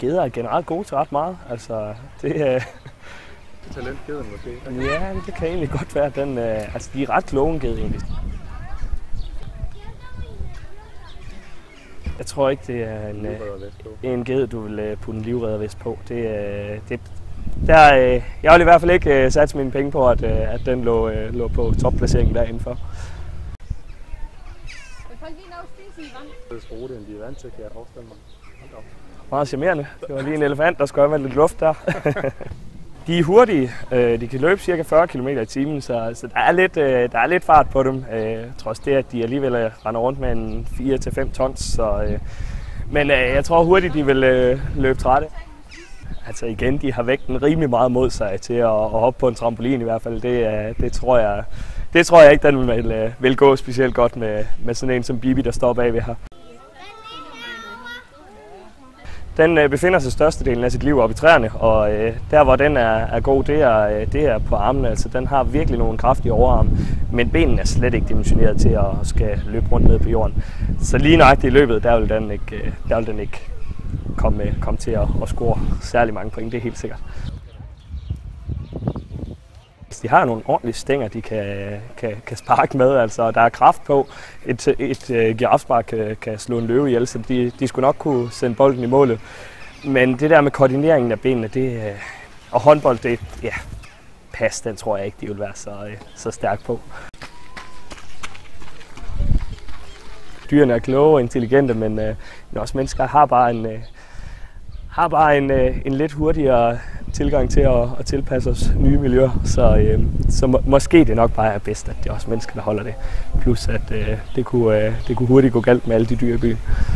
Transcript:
geder er generelt gode til ret meget. Altså, det talentgeden måske? Ja, det kan egentlig godt være. Altså, de er ret kloge ged egentlig. Jeg tror ikke, det er en ged, du vil putte en livreddervest på. Jeg vil i hvert fald ikke satse mine penge på, at den lå på topplaceringen derindenfor. Det er sproget, end de er vant til, kan jeg forestille mig. Meget charmerende. Det var lige en elefant, der skal være lidt luft der. De er hurtige. De kan løbe ca. 40 km i timen, så der er lidt fart på dem. Trods det, at de alligevel render rundt med en 4-5 tons. Men jeg tror hurtigt, de vil løbe trætte. Altså igen, de har vægten rimelig meget mod sig til at hoppe på en trampolin i hvert fald. Det tror jeg ikke, den vil gå specielt godt med sådan en som Bibi, der står bagved her. Den befinder sig størstedelen af sit liv oppe i træerne, og der hvor den er god, det er på armene. Altså, den har virkelig nogle kraftige overarme, men benene er slet ikke dimensioneret til at skal løbe rundt ned på jorden. Så lige nøjagtigt i løbet, der vil den ikke komme til at score særlig mange point, det er helt sikkert. De har nogle ordentlige stænger, de kan sparke med, altså der er kraft på. Et girafspark kan slå en løve ihjel, så de skulle nok kunne sende bolden i målet. Men det der med koordineringen af benene, og håndbold, den tror jeg ikke, de vil være så stærk på. Dyrene er kloge og intelligente, men også mennesker har bare en lidt hurtigere tilgang til at tilpasse os nye miljøer, så måske det nok bare er bedst, at det er også mennesker, der holder det. Plus at det kunne hurtigt gå galt med alle de dyr i byen.